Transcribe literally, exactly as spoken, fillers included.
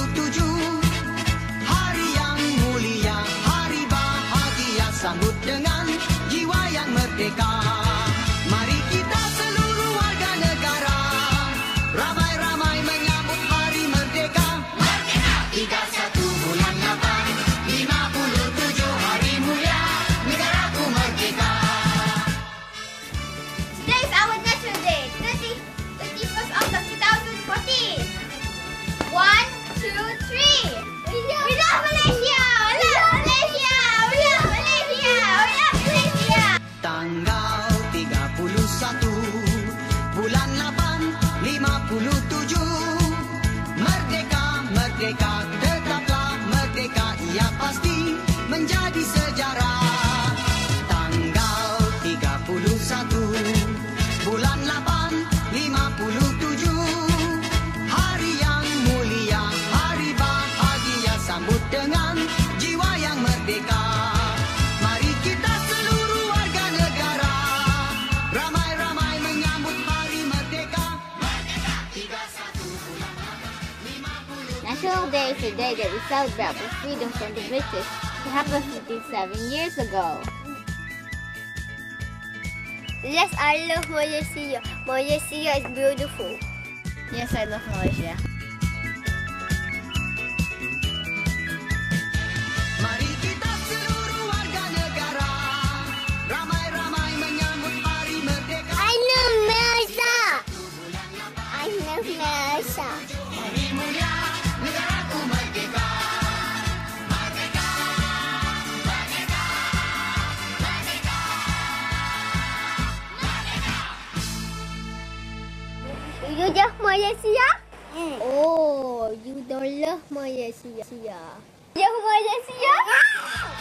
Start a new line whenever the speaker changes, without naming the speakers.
tujuh. Hari yang mulia, hari bahagia, sambut dengan jiwa yang merdeka. Mari kita seluruh warga negara ramai-ramai menyambut hari merdeka. Merdeka! tiga puluh satu bulan lapan, lima puluh tujuh hari mulia, negaraku merdeka.
Today is our National Day, thirty-first August two thousand fourteen. One, two, three. We love, we love Malaysia! We love Malaysia! We love Malaysia! We love Malaysia!
Tanggal tiga puluh satu bulan lapan, lima puluh tujuh. Merdeka, merdeka, tetaplah merdeka, ia pasti menjadi sejarah. Tanggal tiga puluh satu bulan lapan, lima puluh tujuh. Hari yang mulia, hari bahagia, sambut dengan jiwa yang merdeka. Mari kita seluruh warga negara ramai-ramai menyambut hari merdeka. Merdeka! tiga puluh satu bulan lapan, lima puluh.
National Day is a day that we celebrate for freedom from the British. It happened fifty-seven years ago.
Yes, I love Malaysia. Malaysia is beautiful.
Yes, I love Malaysia.
Mari kita seluruh warga negara ramai-ramai menyambut hari merdeka.
I love Malaysia. I love Malaysia.
Hari mulia, negaraku merdeka. Merdeka, merdeka, merdeka, merdeka.
You love Malaysia? Oh, you don't love Malaysia. Love Malaysia?